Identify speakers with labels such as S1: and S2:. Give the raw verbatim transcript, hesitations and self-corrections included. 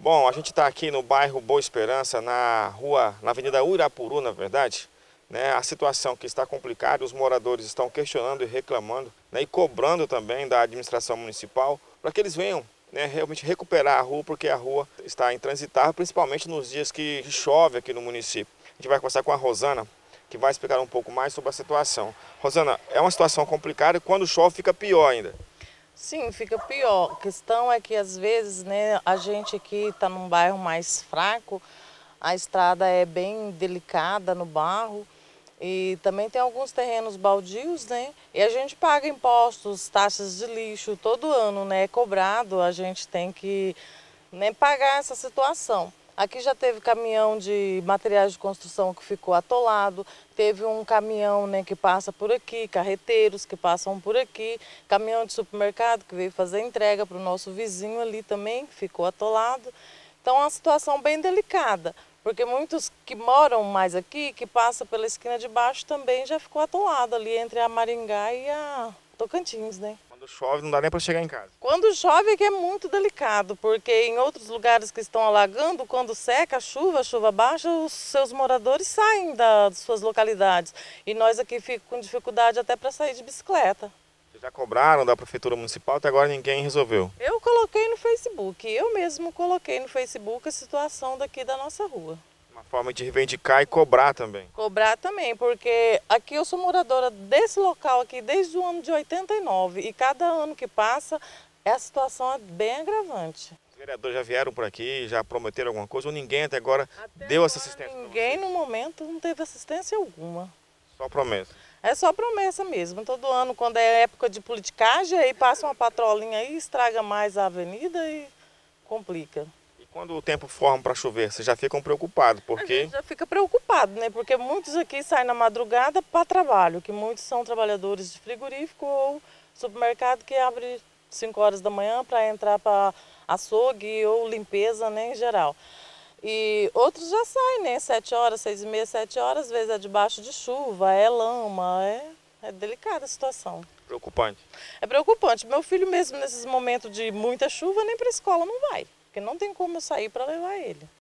S1: Bom, a gente está aqui no bairro Boa Esperança, na rua, na Avenida Urapuru, na verdade. Né, a situação que está complicada, os moradores estão questionando e reclamando, né, e cobrando também da administração municipal para que eles venham, né, realmente recuperar a rua, porque a rua está intransitável, principalmente nos dias que chove aqui no município. A gente vai conversar com a Rosana, que vai explicar um pouco mais sobre a situação. Rosana, é uma situação complicada e quando chove fica pior ainda.
S2: Sim, fica pior. A questão é que às vezes, né, a gente aqui está num bairro mais fraco, a estrada é bem delicada no barro e também tem alguns terrenos baldios, né? E a gente paga impostos, taxas de lixo todo ano, né? É cobrado, a gente tem que, né, pagar essa situação. Aqui já teve caminhão de materiais de construção que ficou atolado, teve um caminhão, né, que passa por aqui, carreteiros que passam por aqui, caminhão de supermercado que veio fazer entrega para o nosso vizinho ali também, ficou atolado. Então é uma situação bem delicada, porque muitos que moram mais aqui, que passam pela esquina de baixo também já ficou atolado ali entre a Maringá e a Tocantins, né?
S1: Quando chove não dá nem para chegar em casa.
S2: Quando chove é que é muito delicado, porque em outros lugares que estão alagando, quando seca a chuva, a chuva baixa, os seus moradores saem das suas localidades. E nós aqui ficamos com dificuldade até para sair de bicicleta.
S1: Vocês já cobraram da Prefeitura Municipal, até agora ninguém resolveu.
S2: Eu coloquei no Facebook, eu mesmo coloquei no Facebook a situação daqui da nossa rua.
S1: Uma forma de reivindicar e cobrar também.
S2: Cobrar também, porque aqui eu sou moradora desse local aqui desde o ano de oitenta e nove e cada ano que passa a situação é bem agravante.
S1: Os vereadores já vieram por aqui, já prometeram alguma coisa ou ninguém até agora
S2: Até
S1: deu
S2: agora,
S1: essa assistência?
S2: ninguém no momento não teve assistência alguma.
S1: Só promessa.
S2: É só promessa mesmo. Todo ano, quando é época de politicagem, aí passa uma patrolinha aí, estraga mais a avenida e complica.
S1: E quando o tempo forma para chover, vocês já ficam preocupados,
S2: A
S1: porque
S2: gente já fica preocupado, né? Porque muitos aqui saem na madrugada para trabalho, que muitos são trabalhadores de frigorífico ou supermercado que abre cinco horas da manhã para entrar para açougue ou limpeza, né, em geral. E outros já saem, né? Sete horas, seis e meia, sete horas, às vezes é debaixo de chuva, é lama, é, é delicada a situação.
S1: preocupante.
S2: É preocupante. Meu filho mesmo, nesses momentos de muita chuva, nem para a escola não vai, porque não tem como eu sair para levar ele.